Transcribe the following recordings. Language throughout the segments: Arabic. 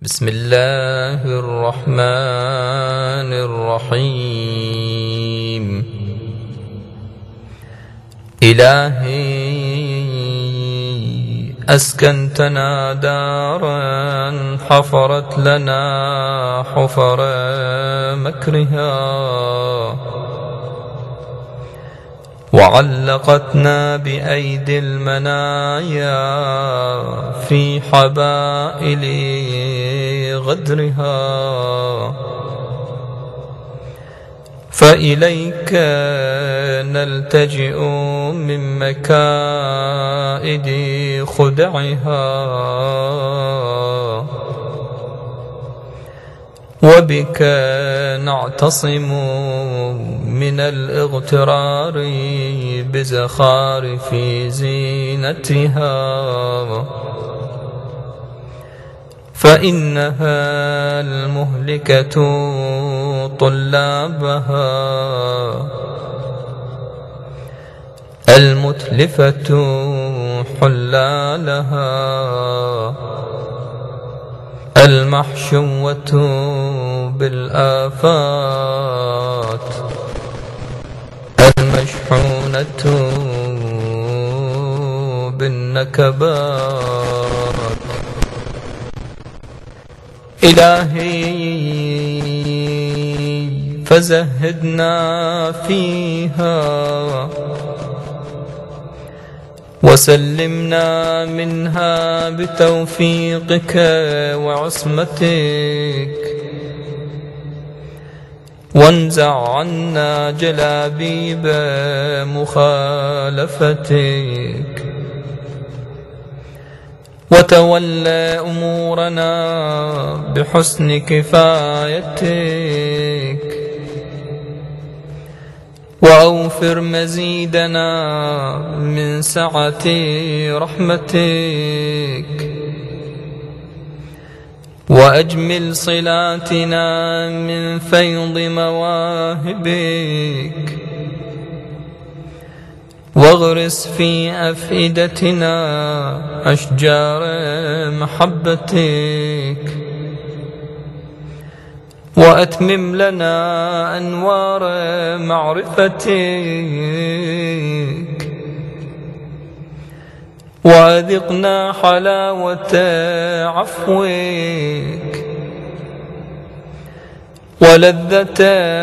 بسم الله الرحمن الرحيم. إلهي أسكنتنا دارا حفرت لنا حفر مكرها، وعلقتنا بأيدي المنايا في حبائل غدرها، فإليك نلتجئ من مكائد خدعها، وبك نعتصم من الاغترار بزخارف زينتها، فإنها المهلكة طلابها، المتلفة حلالها، المحشوة بالآفات، المشحونة بالنكبات. إلهي فزهدنا فيها، وسلمنا منها بتوفيقك وعصمتك، وانزع عنا جلابيب مخالفتك، وتولى أمورنا بحسن كفايتك، وأوفر مزيدنا من سعة رحمتك، وأجمل صلاتنا من فيض مواهبك، واغرس في أفئدتنا أشجار محبتك، وأتمم لنا أنوار معرفتك، وأذقنا حلاوة عفوك، ولذة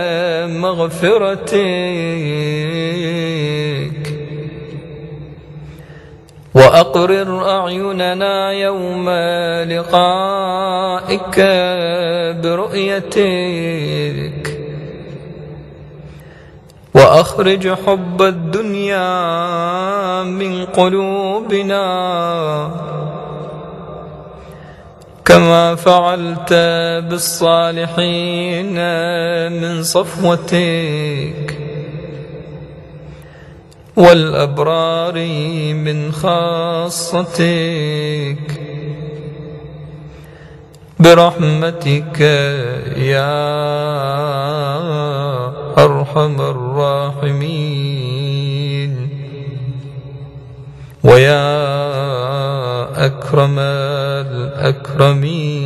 مغفرتك، وأقرر أعيننا يوم لقائك برؤيتك، وأخرج حب الدنيا من قلوبنا، كما فعلت بالصالحين من صفوتك، والأبرار من خاصتك، برحمتك يا أرحم الراحمين، ويا أكرم الأكرمين.